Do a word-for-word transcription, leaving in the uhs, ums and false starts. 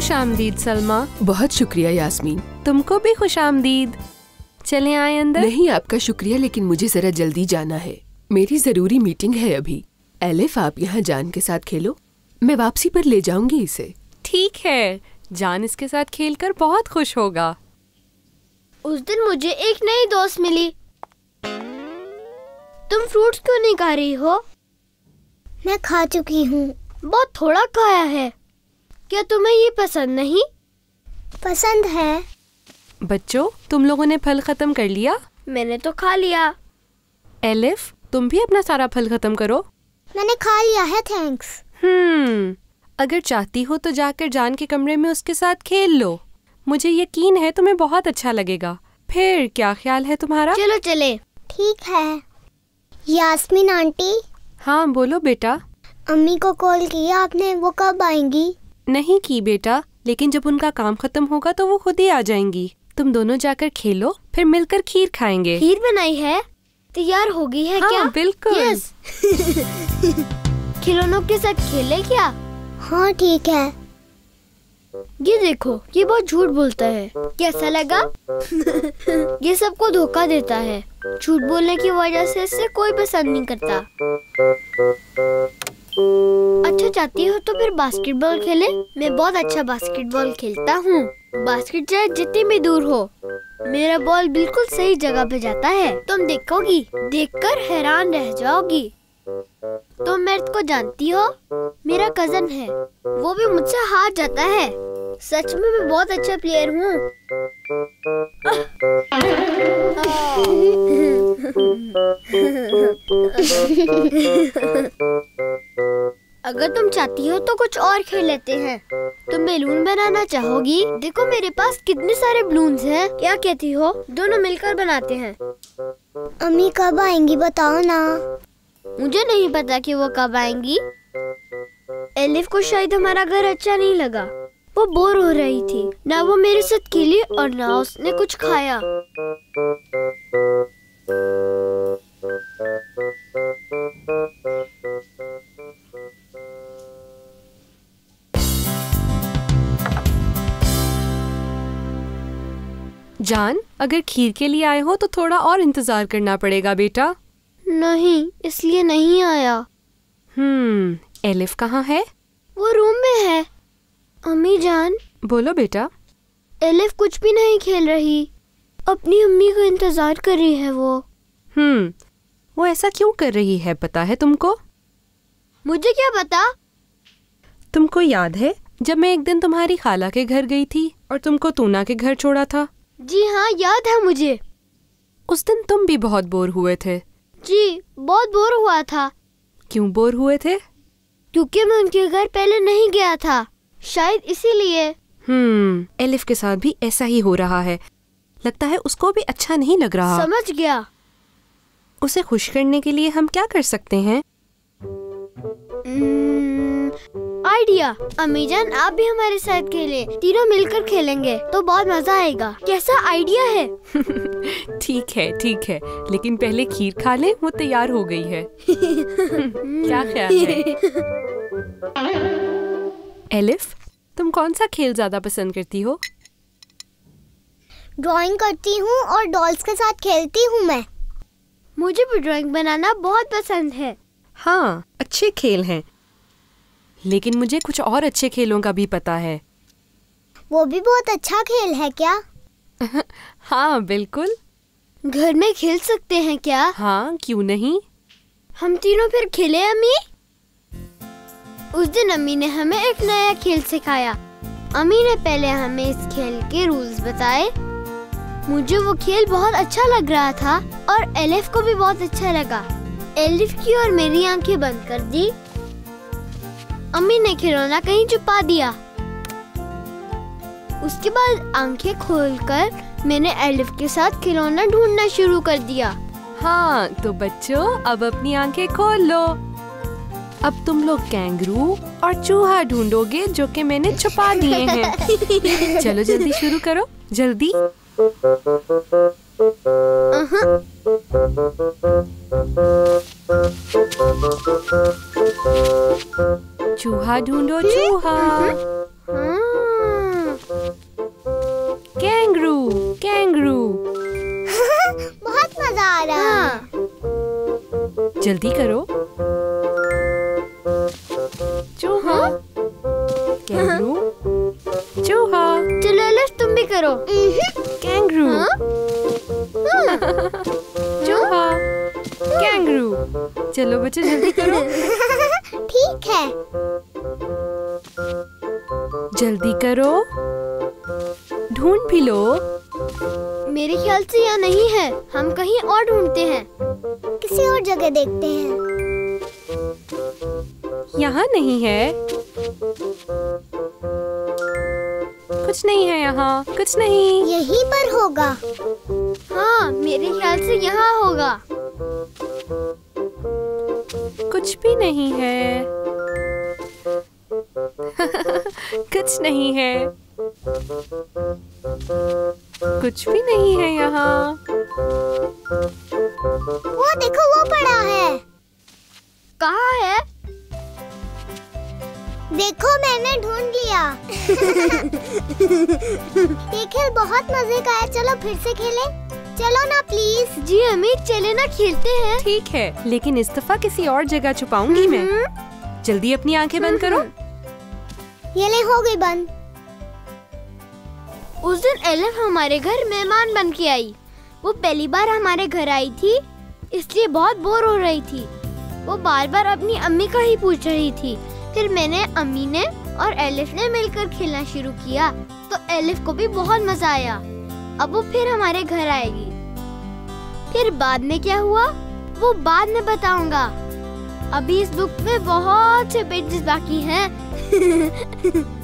खुशामदीद सलमा। बहुत शुक्रिया यास्मीन। तुमको भी खुशामदीद। चले आए अंदर। नहीं, आपका शुक्रिया, लेकिन मुझे जरा जल्दी जाना है, मेरी जरूरी मीटिंग है अभी। एलिफ, आप यहाँ जान के साथ खेलो, मैं वापसी पर ले जाऊंगी इसे। ठीक है, जान इसके साथ खेलकर बहुत खुश होगा। उस दिन मुझे एक नई दोस्त मिली। तुम फ्रूट्स क्यों नहीं खा रही हो? मैं खा चुकी हूँ। बहुत थोड़ा खाया है। क्या तुम्हें ये पसंद नहीं? पसंद है। बच्चों, तुम लोगों ने फल खत्म कर लिया? मैंने तो खा लिया। एलिफ, तुम भी अपना सारा फल खत्म करो। मैंने खा लिया है, थैंक्स। हम्म अगर चाहती हो तो जाकर जान के कमरे में उसके साथ खेल लो। मुझे यकीन है तुम्हें बहुत अच्छा लगेगा। फिर क्या ख्याल है तुम्हारा? चलो चले। ठीक है। यास्मीन आंटी। हाँ बोलो बेटा। अम्मी को कॉल किया आपने? वो कब आएंगी? नहीं की बेटा, लेकिन जब उनका काम खत्म होगा तो वो खुद ही आ जाएंगी। तुम दोनों जाकर खेलो, फिर मिलकर खीर खाएंगे। खीर बनाई है? तैयार हो गई है? हाँ, क्या? बिल्कुल। यस। खिलौनों के साथ खेले क्या? हाँ ठीक है। ये देखो, ये बहुत झूठ बोलता है। कैसा लगा? ये सबको धोखा देता है। झूठ बोलने की वजह से इसे कोई पसंद नहीं करता। अच्छा चाहती हो तो फिर बास्केटबॉल खेले? मैं बहुत अच्छा बास्केटबॉल खेलता हूँ। बास्केट चाहे जितनी भी दूर हो, मेरा बॉल बिल्कुल सही जगह पे जाता है। तुम देखोगी, देखकर हैरान रह जाओगी। तुम मेर्थ को जानती हो? मेरा कजन है, वो भी मुझसे हार जाता है। सच में मैं बहुत अच्छा प्लेयर हूँ। अगर तुम चाहती हो तो कुछ और खेल लेते हैं। तुम बैलून बनाना चाहोगी? देखो मेरे पास कितने सारे बलून्स हैं। क्या कहती हो? दोनों मिलकर बनाते हैं। अम्मी कब आएंगी बताओ ना। मुझे नहीं पता कि वो कब आएंगी। एलिफ को शायद हमारा घर अच्छा नहीं लगा। वो बोर हो रही थी। ना वो मेरे साथ खेली और ना उसने कुछ खाया। जान, अगर खीर के लिए आए हो तो थोड़ा और इंतजार करना पड़ेगा बेटा। नहीं, इसलिए नहीं आया। हम्म एलिफ कहाँ है? वो रूम में है। अम्मी जान। बोलो बेटा। एलिफ कुछ भी नहीं खेल रही। अपनी अम्मी का इंतजार कर रही है वो। हम्म वो ऐसा क्यों कर रही है, पता है तुमको? मुझे क्या पता। तुमको याद है जब मैं एक दिन तुम्हारी खाला के घर गई थी और तुमको तूना के घर छोड़ा था? जी हाँ, याद है मुझे। उस दिन तुम भी बहुत बोर हुए थे। जी, बहुत बोर हुआ था। क्यों बोर हुए थे? क्योंकि मैं उनके घर पहले नहीं गया था, शायद इसीलिए। हम्म एलिफ के साथ भी ऐसा ही हो रहा है। लगता है उसको भी अच्छा नहीं लग रहा। समझ गया। उसे खुश करने के लिए हम क्या कर सकते हैं? आइडिया। अम्मी जान, आप भी हमारे साथ खेलें। तीनों मिलकर खेलेंगे तो बहुत मजा आएगा। कैसा आइडिया है? ठीक है ठीक है, लेकिन पहले खीर खा ले, वो तैयार हो गई है। क्या ख्याल है? एलिफ, तुम कौन सा खेल ज्यादा पसंद करती हो? ड्राइंग करती हूँ और डॉल्स के साथ खेलती हूँ मैं। मुझे भी ड्राइंग बनाना बहुत पसंद है। हाँ, अच्छे खेल हैं, लेकिन मुझे कुछ और अच्छे खेलों का भी पता है। वो भी बहुत अच्छा खेल है क्या? हाँ बिल्कुल। घर में खेल सकते हैं क्या? हाँ, क्यों नहीं। हम तीनों फिर खेले अम्मी? उस दिन अम्मी ने हमें एक नया खेल सिखाया। अम्मी ने पहले हमें इस खेल के रूल्स बताए। मुझे वो खेल बहुत अच्छा लग रहा था और एलिफ को भी बहुत अच्छा लगा। एलिफ की और मेरी आंखें बंद कर दी। अम्मी ने खिलौना कहीं छुपा दिया। उसके बाद आंखें खोलकर मैंने एलिफ के साथ खिलौना ढूंढना शुरू कर दिया। हाँ तो बच्चों, अब अपनी आंखें खोल लो। अब तुम लोग कैंगरू और चूहा ढूंढोगे जो कि मैंने छुपा दिए हैं। चलो जल्दी शुरू करो, जल्दी। चूहा ढूंढो, चूहा। जल्दी करो। चूहा, कैंगरू, चूहा, चलो एलिफ तुम भी करो। कैंगरू, हाँ? चूहा, कैंगरू। चलो बच्चों जल्दी करो। ठीक है। जल्दी करो, ढूंढ भी लो। मेरे ख्याल से यहाँ नहीं है, हम कहीं और ढूंढते हैं। किसी और जगह देखते हैं। यहाँ नहीं है, कुछ नहीं है यहाँ, कुछ नहीं। यहीं पर होगा। हाँ मेरे ख्याल से यहाँ होगा। कुछ भी नहीं है। कुछ नहीं है, कुछ भी नहीं है यहाँ। वो देखो वो पड़ा है। कहाँ है? देखो मैंने ढूंढ लिया। ये खेल बहुत मजे का है, चलो फिर से खेलें। चलो ना प्लीज। जी अमित चले ना खेलते हैं। ठीक है, लेकिन इस दफा किसी और जगह छुपाऊंगी मैं। जल्दी अपनी आंखें बंद करो। ये ले हो गई बंद। उस दिन एलिफ हमारे घर मेहमान बन के आई। वो पहली बार हमारे घर आई थी, इसलिए बहुत बोर हो रही थी। वो बार बार अपनी अम्मी का ही पूछ रही थी। फिर मैंने, अम्मी ने और एलिफ ने मिलकर खेलना शुरू किया, तो एलिफ को भी बहुत मजा आया। अब वो फिर हमारे घर आएगी। फिर बाद में क्या हुआ वो बाद में बताऊंगा। अभी इस बुक में बहुत से पेजेस बाकी हैं।